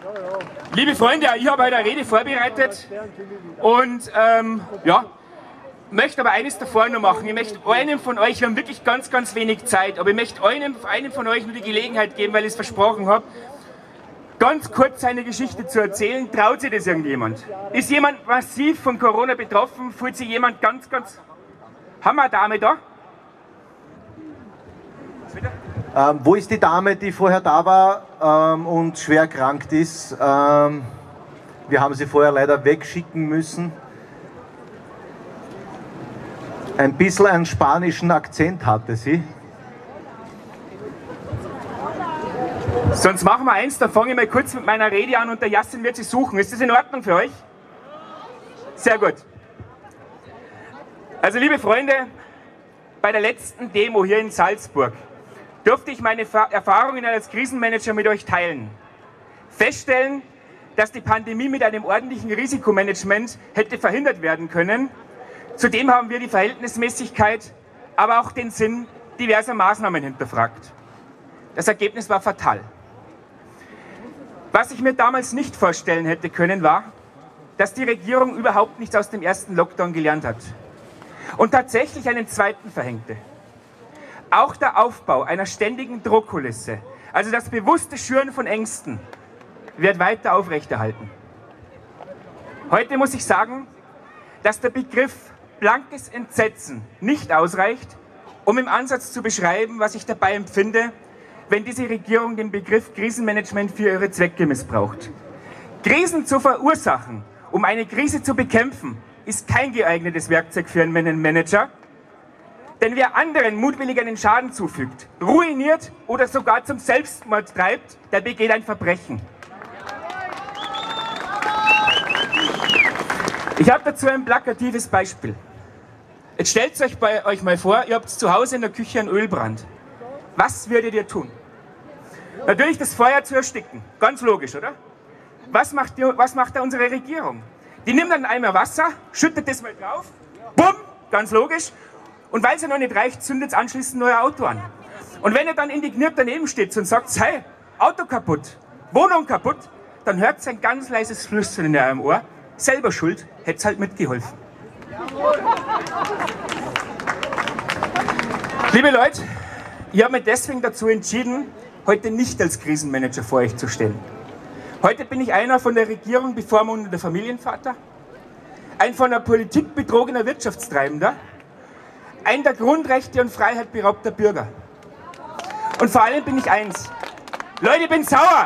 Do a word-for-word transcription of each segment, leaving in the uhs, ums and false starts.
Liebe Freunde, ich habe heute eine Rede vorbereitet und ähm, ja, möchte aber eines davor noch machen. Ich möchte einem von euch, wir haben wirklich ganz, ganz wenig Zeit, aber ich möchte einem, einem von euch nur die Gelegenheit geben, weil ich es versprochen habe, ganz kurz seine Geschichte zu erzählen. Traut sich das irgendjemand? Ist jemand massiv von Corona betroffen? Fühlt sich jemand ganz, ganz... Haben wir eine Dame da? Ähm, wo ist die Dame, die vorher da war ähm, und schwer erkrankt ist? Ähm, wir haben sie vorher leider wegschicken müssen. Ein bisschen einen spanischen Akzent hatte sie. Sonst machen wir eins, dann fange ich mal kurz mit meiner Rede an und der Yassin wird sie suchen. Ist das in Ordnung für euch? Sehr gut. Also liebe Freunde, bei der letzten Demo hier in Salzburg durfte ich meine Erfahrungen als Krisenmanager mit euch teilen. Feststellen, dass die Pandemie mit einem ordentlichen Risikomanagement hätte verhindert werden können. Zudem haben wir die Verhältnismäßigkeit, aber auch den Sinn diverser Maßnahmen hinterfragt. Das Ergebnis war fatal. Was ich mir damals nicht vorstellen hätte können, war, dass die Regierung überhaupt nichts aus dem ersten Lockdown gelernt hat und tatsächlich einen zweiten verhängte. Auch der Aufbau einer ständigen Druckkulisse, also das bewusste Schüren von Ängsten, wird weiter aufrechterhalten. Heute muss ich sagen, dass der Begriff blankes Entsetzen nicht ausreicht, um im Ansatz zu beschreiben, was ich dabei empfinde, wenn diese Regierung den Begriff Krisenmanagement für ihre Zwecke missbraucht. Krisen zu verursachen, um eine Krise zu bekämpfen, ist kein geeignetes Werkzeug für einen Manager, denn wer anderen mutwillig einen Schaden zufügt, ruiniert oder sogar zum Selbstmord treibt, der begeht ein Verbrechen. Ich habe dazu ein plakatives Beispiel. Jetzt stellt euch bei euch mal vor, ihr habt zu Hause in der Küche einen Ölbrand. Was würdet ihr tun? Natürlich das Feuer zu ersticken. Ganz logisch, oder? Was macht, die, was macht da unsere Regierung? Die nimmt einen Eimer Wasser, schüttet das mal drauf, bumm, ganz logisch. Und weil es ja noch nicht reicht, zündet es anschließend euer Auto an. Und wenn ihr dann indigniert daneben steht und sagt, hey, Auto kaputt, Wohnung kaputt, dann hört es ein ganz leises Flüstern in eurem Ohr. Selber schuld, hätte es halt mitgeholfen. Liebe Leute, ich habe mich deswegen dazu entschieden, heute nicht als Krisenmanager vor euch zu stehen. Heute bin ich einer von der Regierung bevormundender Familienvater, ein von der Politik betrogener Wirtschaftstreibender, ein der Grundrechte und Freiheit beraubter Bürger. Und vor allem bin ich eins. Leute, ich bin sauer!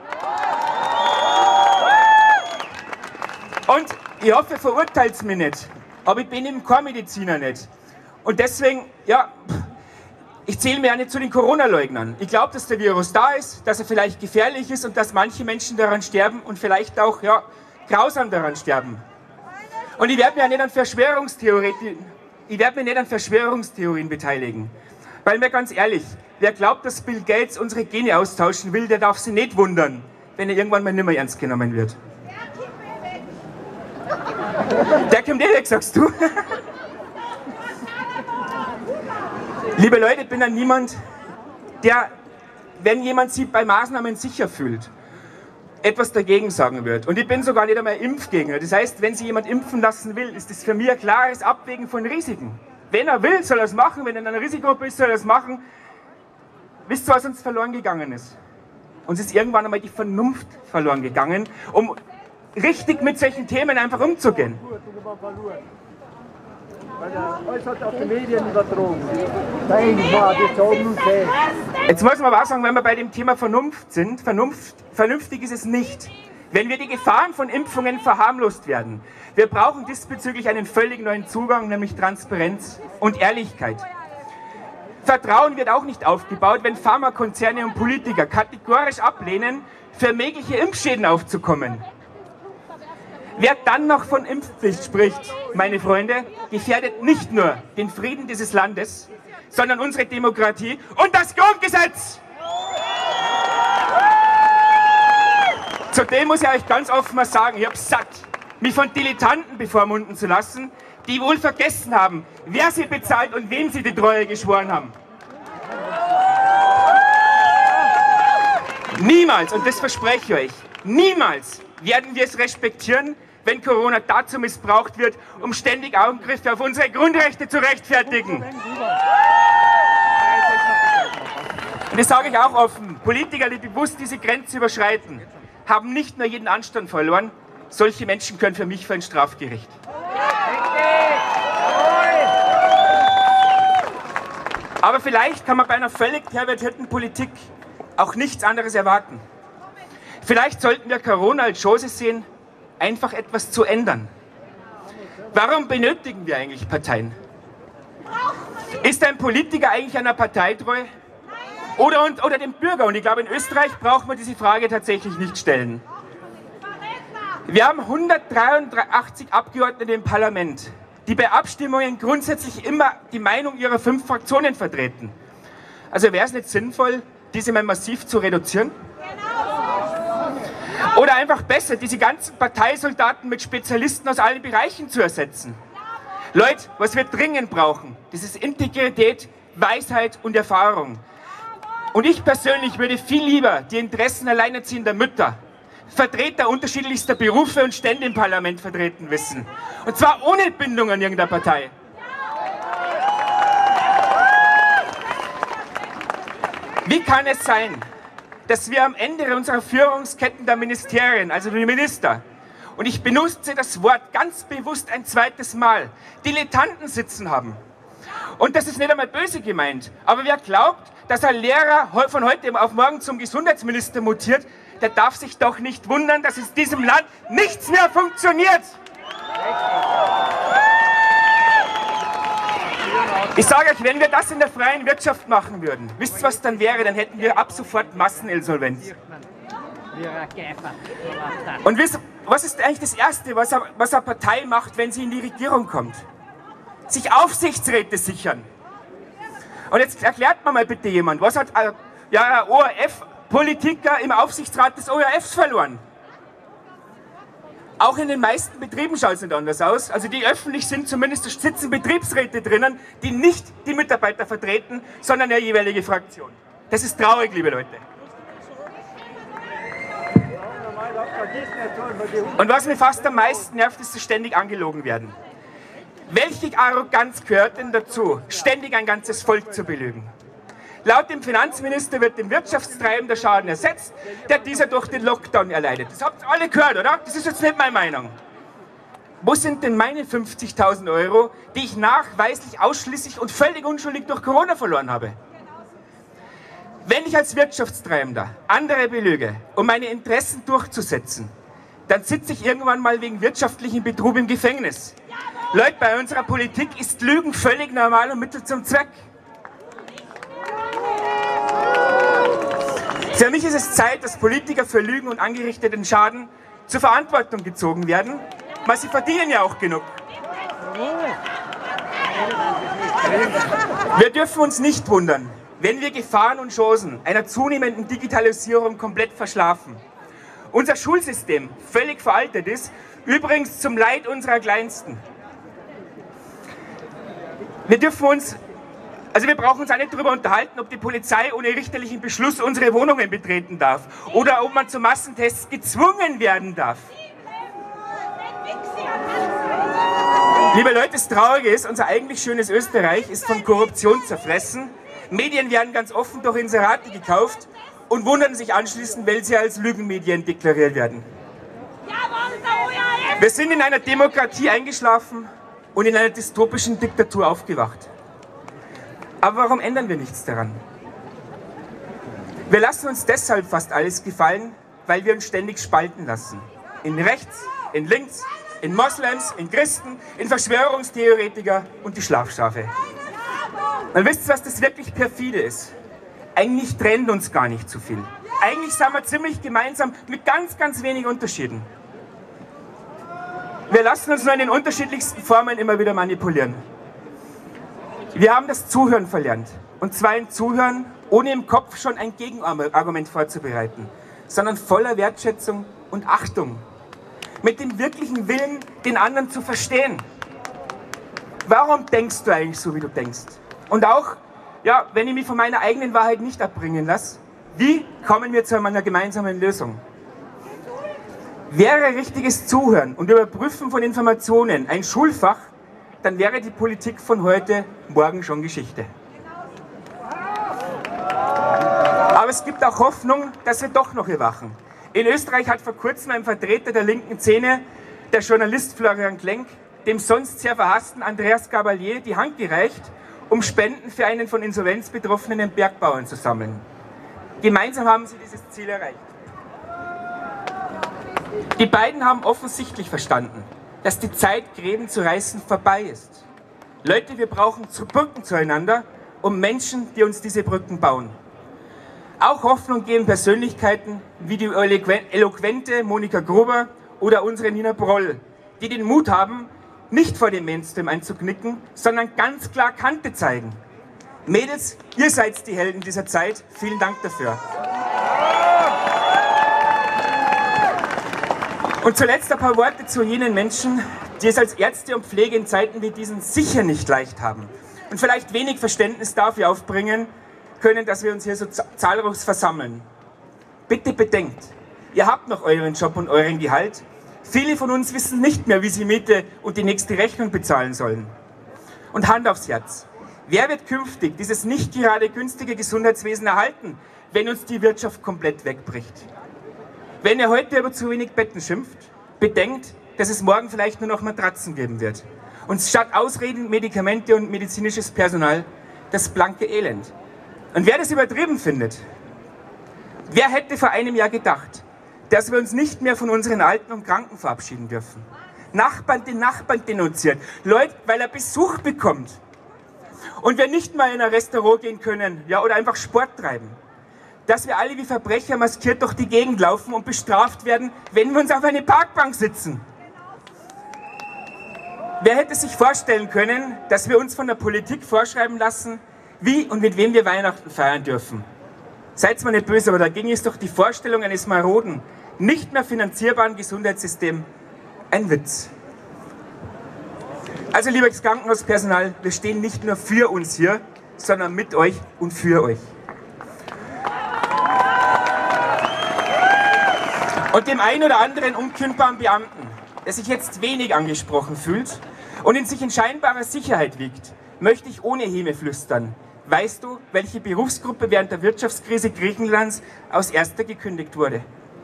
Und ich hoffe, ihr verurteilt es mich nicht, aber ich bin eben kein Mediziner nicht. Und deswegen, ja, ich zähle mir ja nicht zu den Corona-Leugnern. Ich glaube, dass der Virus da ist, dass er vielleicht gefährlich ist und dass manche Menschen daran sterben und vielleicht auch, ja, grausam daran sterben. Und ich werde mich ja nicht an Verschwörungstheorien, ich werde mich nicht an Verschwörungstheorien beteiligen. Weil mir ganz ehrlich, wer glaubt, dass Bill Gates unsere Gene austauschen will, der darf sich nicht wundern, wenn er irgendwann mal nicht mehr ernst genommen wird. Der kommt eh weg, sagst du? Liebe Leute, ich bin dann niemand, der, wenn jemand sich bei Maßnahmen sicher fühlt, etwas dagegen sagen wird. Und ich bin sogar nicht einmal Impfgegner. Das heißt, wenn sich jemand impfen lassen will, ist das für mich ein klares Abwägen von Risiken. Wenn er will, soll er es machen. Wenn er in einer Risikogruppe ist, soll er es machen. Wisst ihr, was uns verloren gegangen ist? Uns ist irgendwann einmal die Vernunft verloren gegangen, um richtig mit solchen Themen einfach umzugehen. Alles hat auf die Medien übertragen. Jetzt muss man aber auch sagen, wenn wir bei dem Thema Vernunft sind, Vernunft, vernünftig ist es nicht, wenn wir die Gefahren von Impfungen verharmlost werden. Wir brauchen diesbezüglich einen völlig neuen Zugang, nämlich Transparenz und Ehrlichkeit. Vertrauen wird auch nicht aufgebaut, wenn Pharmakonzerne und Politiker kategorisch ablehnen, für mögliche Impfschäden aufzukommen. Wer dann noch von Impfpflicht spricht, meine Freunde, gefährdet nicht nur den Frieden dieses Landes, sondern unsere Demokratie und das Grundgesetz. Zudem muss ich euch ganz offen mal sagen, ich habe satt, mich von Dilettanten bevormunden zu lassen, die wohl vergessen haben, wer sie bezahlt und wem sie die Treue geschworen haben. Niemals, und das verspreche ich euch, niemals werden wir es respektieren, wenn Corona dazu missbraucht wird, um ständig Angriffe auf unsere Grundrechte zu rechtfertigen. Und das sage ich auch offen, Politiker, die bewusst diese Grenze überschreiten, haben nicht nur jeden Anstand verloren, solche Menschen können für mich für ein Strafgericht. Aber vielleicht kann man bei einer völlig pervertierten Politik auch nichts anderes erwarten. Vielleicht sollten wir Corona als Chance sehen, einfach etwas zu ändern. Warum benötigen wir eigentlich Parteien? Ist ein Politiker eigentlich einer Partei treu? Oder, und, oder dem Bürger? Und ich glaube, in Österreich braucht man diese Frage tatsächlich nicht stellen. Wir haben hundertdreiundachtzig Abgeordnete im Parlament, die bei Abstimmungen grundsätzlich immer die Meinung ihrer fünf Fraktionen vertreten. Also wäre es nicht sinnvoll, diese mal massiv zu reduzieren? Oder einfach besser, diese ganzen Parteisoldaten mit Spezialisten aus allen Bereichen zu ersetzen? Leute, was wir dringend brauchen, das ist Integrität, Weisheit und Erfahrung. Und ich persönlich würde viel lieber die Interessen alleinerziehender Mütter, Vertreter unterschiedlichster Berufe und Stände im Parlament vertreten wissen. Und zwar ohne Bindung an irgendeiner Partei. Wie kann es sein, dass wir am Ende unserer Führungsketten der Ministerien, also die Minister, und ich benutze das Wort ganz bewusst ein zweites Mal, Dilettanten sitzen haben? Und das ist nicht einmal böse gemeint, aber wer glaubt, dass ein Lehrer von heute auf morgen zum Gesundheitsminister mutiert, der darf sich doch nicht wundern, dass in diesem Land nichts mehr funktioniert. Ich sage euch, wenn wir das in der freien Wirtschaft machen würden, wisst ihr, was dann wäre? Dann hätten wir ab sofort Masseninsolvenz. Und wisst, was ist eigentlich das Erste, was eine, was eine Partei macht, wenn sie in die Regierung kommt? Sich Aufsichtsräte sichern. Und jetzt erklärt mir mal bitte jemand, was hat äh, ja, ein O R F-Politiker im Aufsichtsrat des O R Fs verloren? Auch in den meisten Betrieben schaut es nicht anders aus. Also die öffentlich sind, zumindest sitzen Betriebsräte drinnen, die nicht die Mitarbeiter vertreten, sondern eine jeweilige Fraktion. Das ist traurig, liebe Leute. Und was mir fast am meisten nervt, ist, dass ständig angelogen werden. Welche Arroganz gehört denn dazu, ständig ein ganzes Volk zu belügen? Laut dem Finanzminister wird dem Wirtschaftstreiben der Schaden ersetzt, der dieser durch den Lockdown erleidet. Das habt ihr alle gehört, oder? Das ist jetzt nicht meine Meinung. Wo sind denn meine fünfzigtausend Euro, die ich nachweislich ausschließlich und völlig unschuldig durch Corona verloren habe? Wenn ich als Wirtschaftstreibender andere belüge, um meine Interessen durchzusetzen, dann sitze ich irgendwann mal wegen wirtschaftlichen Betrug im Gefängnis. Leute, bei unserer Politik ist Lügen völlig normal und Mittel zum Zweck. Für mich ist es Zeit, dass Politiker für Lügen und angerichteten Schaden zur Verantwortung gezogen werden, weil sie verdienen ja auch genug. Wir dürfen uns nicht wundern, wenn wir Gefahren und Chancen einer zunehmenden Digitalisierung komplett verschlafen. Unser Schulsystem völlig veraltet ist, übrigens zum Leid unserer Kleinsten. Wir dürfen uns, also wir brauchen uns auch nicht darüber unterhalten, ob die Polizei ohne richterlichen Beschluss unsere Wohnungen betreten darf oder ob man zu Massentests gezwungen werden darf. Liebe Leute, das Traurige ist, unser eigentlich schönes Österreich ist von Korruption zerfressen. Medien werden ganz offen durch Inserate gekauft und wundern sich anschließend, weil sie als Lügenmedien deklariert werden. Wir sind in einer Demokratie eingeschlafen und in einer dystopischen Diktatur aufgewacht. Aber warum ändern wir nichts daran? Wir lassen uns deshalb fast alles gefallen, weil wir uns ständig spalten lassen. In rechts, in links, in Moslems, in Christen, in Verschwörungstheoretiker und die Schlafschafe. Und wisst ihr, was das wirklich perfide ist? Eigentlich trennt uns gar nicht so viel. Eigentlich sind wir ziemlich gemeinsam mit ganz, ganz wenig Unterschieden. Wir lassen uns nur in den unterschiedlichsten Formen immer wieder manipulieren. Wir haben das Zuhören verlernt. Und zwar ein Zuhören, ohne im Kopf schon ein Gegenargument vorzubereiten, sondern voller Wertschätzung und Achtung. Mit dem wirklichen Willen, den anderen zu verstehen. Warum denkst du eigentlich so, wie du denkst? Und auch, ja, wenn ich mich von meiner eigenen Wahrheit nicht abbringen lasse, Wie kommen wir zu einer gemeinsamen Lösung? Wäre richtiges Zuhören und Überprüfen von Informationen ein Schulfach, dann wäre die Politik von heute morgen schon Geschichte. Aber es gibt auch Hoffnung, dass wir doch noch erwachen. In Österreich hat vor kurzem ein Vertreter der linken Szene, der Journalist Florian Klenk, dem sonst sehr verhassten Andreas Gabalier die Hand gereicht, um Spenden für einen von Insolvenz betroffenen Bergbauern zu sammeln. Gemeinsam haben sie dieses Ziel erreicht. Die beiden haben offensichtlich verstanden, dass die Zeit, Gräben zu reißen, vorbei ist. Leute, wir brauchen Brücken zueinander, um Menschen, die uns diese Brücken bauen. Auch Hoffnung geben Persönlichkeiten wie die eloquente Monika Gruber oder unsere Nina Broll, die den Mut haben, nicht vor dem Mainstream einzuknicken, sondern ganz klar Kante zeigen. Mädels, ihr seid die Helden dieser Zeit. Vielen Dank dafür. Und zuletzt ein paar Worte zu jenen Menschen, die es als Ärzte und Pflege in Zeiten wie diesen sicher nicht leicht haben und vielleicht wenig Verständnis dafür aufbringen können, dass wir uns hier so zahllos versammeln. Bitte bedenkt, ihr habt noch euren Job und euren Gehalt. Viele von uns wissen nicht mehr, wie sie Miete und die nächste Rechnung bezahlen sollen. Und Hand aufs Herz. Wer wird künftig dieses nicht gerade günstige Gesundheitswesen erhalten, wenn uns die Wirtschaft komplett wegbricht? Wenn ihr heute über zu wenig Betten schimpft, bedenkt, dass es morgen vielleicht nur noch Matratzen geben wird. Und statt Ausreden, Medikamente und medizinisches Personal das blanke Elend. Und wer das übertrieben findet, wer hätte vor einem Jahr gedacht, dass wir uns nicht mehr von unseren Alten und Kranken verabschieden dürfen? Nachbarn den Nachbarn denunziert, Leute, weil er Besuch bekommt. Und wir nicht mal in ein Restaurant gehen können, ja, oder einfach Sport treiben. Dass wir alle wie Verbrecher maskiert durch die Gegend laufen und bestraft werden, wenn wir uns auf eine Parkbank sitzen. Wer hätte sich vorstellen können, dass wir uns von der Politik vorschreiben lassen, wie und mit wem wir Weihnachten feiern dürfen? Seid mal nicht böse, aber dagegen ist doch die Vorstellung eines maroden, nicht mehr finanzierbaren Gesundheitssystems ein Witz. Also liebes Krankenhauspersonal, wir stehen nicht nur für uns hier, sondern mit euch und für euch. Und dem einen oder anderen unkündbaren Beamten, der sich jetzt wenig angesprochen fühlt und in sich in scheinbarer Sicherheit wiegt, möchte ich ohne Häme flüstern. Weißt du, welche Berufsgruppe während der Wirtschaftskrise Griechenlands als erster gekündigt wurde?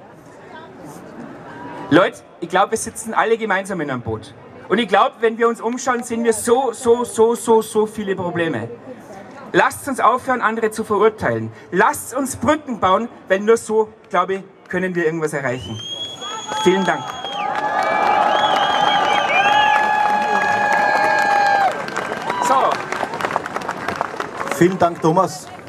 Leute, ich glaube, wir sitzen alle gemeinsam in einem Boot. Und ich glaube, wenn wir uns umschauen, sehen wir so, so, so, so, so viele Probleme. Lasst uns aufhören, andere zu verurteilen. Lasst uns Brücken bauen, weil nur so, glaube ich, können wir irgendwas erreichen. Vielen Dank. So. Vielen Dank, Thomas.